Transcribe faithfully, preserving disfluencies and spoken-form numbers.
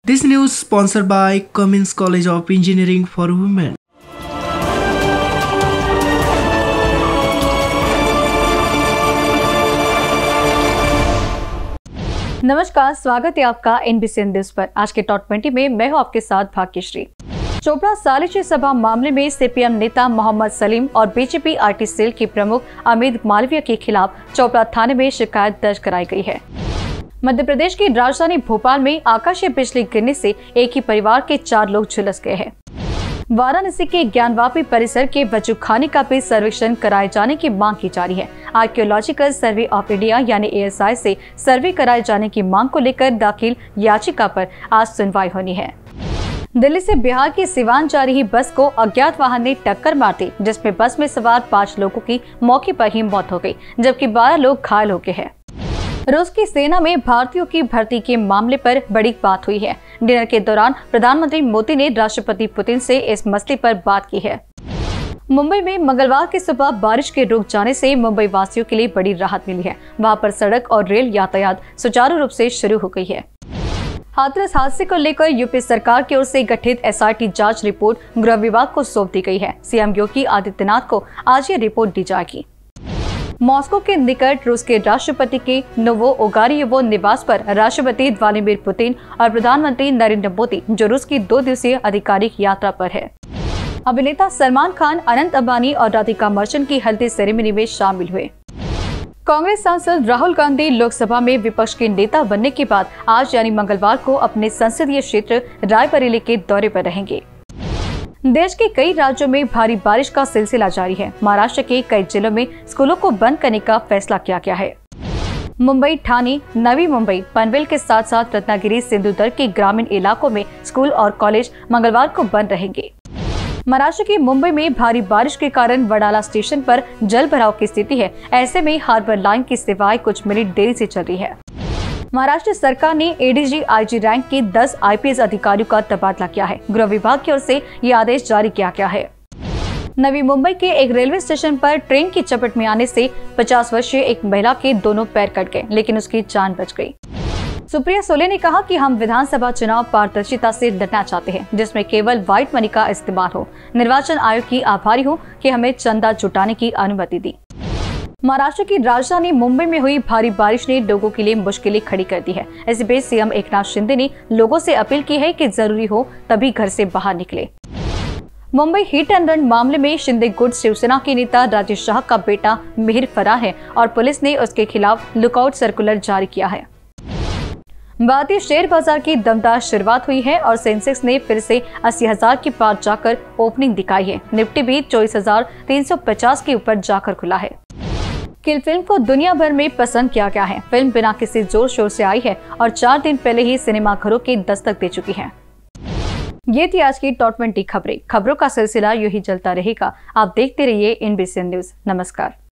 This news sponsored by Cummins College of Engineering for Women. नमस्कार, स्वागत है आपका एनबीसी न्यूज पर। आज के टॉप ट्वेंटी में मैं हूं आपके साथ भाग्यश्री। चोपड़ा सालिशी सभा मामले में सीपीएम नेता मोहम्मद सलीम और बीजेपी आईटी सेल के प्रमुख अमित मालवीय के खिलाफ चोपड़ा थाने में शिकायत दर्ज कराई गई है। मध्य प्रदेश की राजधानी भोपाल में आकाशीय बिजली गिरने से एक ही परिवार के चार लोग झुलस गए हैं। वाराणसी के ज्ञानवापी परिसर के वजूखाने का भी सर्वेक्षण कराए जाने की मांग की जा रही है। आर्कियोलॉजिकल सर्वे ऑफ इंडिया यानी ए एस आई से सर्वे कराए जाने की मांग को लेकर दाखिल याचिका पर आज सुनवाई होनी है। दिल्ली से बिहार की सिवान जा रही बस को अज्ञात वाहन ने टक्कर मार दी, जिसमें बस में सवार पाँच लोगों की मौके पर ही मौत हो गई, जबकि बारह लोग घायल हो गए हैं। रूस की सेना में भारतीयों की भर्ती के मामले पर बड़ी बात हुई है। डिनर के दौरान प्रधानमंत्री मोदी ने राष्ट्रपति पुतिन से इस मसले पर बात की है। मुंबई में मंगलवार की सुबह बारिश के रुक जाने से मुंबई वासियों के लिए बड़ी राहत मिली है। वहां पर सड़क और रेल यातायात सुचारू रूप से शुरू हो गई है। हाथरस हादसे को लेकर यूपी सरकार की ओर से गठित एसआईटी जांच रिपोर्ट गृह विभाग को सौंप दी गई है। सीएम योगी आदित्यनाथ को आज ये रिपोर्ट दी जाएगी। मॉस्को के निकट रूस के राष्ट्रपति के नोवो ओगारियोवो निवास पर राष्ट्रपति व्लादिमीर पुतिन और प्रधानमंत्री नरेंद्र मोदी, जो रूस की दो दिवसीय आधिकारिक यात्रा पर है। अभिनेता सलमान खान, अनंत अंबानी और राधिका मर्चेंट की हल्दी सेरेमनी में शामिल हुए। कांग्रेस सांसद राहुल गांधी लोकसभा में विपक्ष के नेता बनने के बाद आज यानी मंगलवार को अपने संसदीय क्षेत्र रायबरेली के दौरे पर रहेंगे। देश के कई राज्यों में भारी बारिश का सिलसिला जारी है। महाराष्ट्र के कई जिलों में स्कूलों को बंद करने का फैसला किया गया है। मुंबई, ठाणे, नवी मुंबई, पनवेल के साथ साथ रत्नागिरी, सिंधुदुर्ग के ग्रामीण इलाकों में स्कूल और कॉलेज मंगलवार को बंद रहेंगे। महाराष्ट्र के मुंबई में भारी बारिश के कारण वडाला स्टेशन पर जल भराव की स्थिति है। ऐसे में हार्बर लाइन की सेवाएं कुछ मिनट देरी से चल रही है। महाराष्ट्र सरकार ने एडीजी आईजी रैंक के दस आईपीएस अधिकारियों का तबादला किया है। गृह विभाग की ओर से ये आदेश जारी किया गया है। नवी मुंबई के एक रेलवे स्टेशन पर ट्रेन की चपेट में आने से पचास वर्षीय एक महिला के दोनों पैर कट गए, लेकिन उसकी जान बच गई। सुप्रिया सुले ने कहा कि हम विधानसभा चुनाव पारदर्शिता से लड़ना चाहते हैं, जिसमें केवल व्हाइट मनी का इस्तेमाल हो। निर्वाचन आयोग की आभारी हूँ कि हमें चंदा जुटाने की अनुमति दी। महाराष्ट्र की राजधानी मुंबई में हुई भारी बारिश ने लोगों के लिए मुश्किलें खड़ी कर दी है। इस बीच सीएम एकनाथ शिंदे ने लोगों से अपील की है कि जरूरी हो तभी घर से बाहर निकले। मुंबई हिट एंड रन मामले में शिंदे गुट शिवसेना के नेता राजेश शाह का बेटा मिहिर फरार है और पुलिस ने उसके खिलाफ लुकआउट सर्कुलर जारी किया है। भारतीय शेयर बाजार की दमदार शुरुआत हुई है और सेंसेक्स ने फिर से अस्सी हजार के पार जाकर ओपनिंग दिखाई है। निफ्टी भी चौबीस हजार तीन सौ पचास के ऊपर जाकर खुला है। किल फिल्म को दुनिया भर में पसंद किया गया है। फिल्म बिना किसी जोर शोर से आई है और चार दिन पहले ही सिनेमाघरों की दस्तक दे चुकी है। ये थी आज की टॉप ट्वेंटी खबरें। खबरों का सिलसिला यूं ही चलता रहेगा। आप देखते रहिए एनबीसी न्यूज। नमस्कार।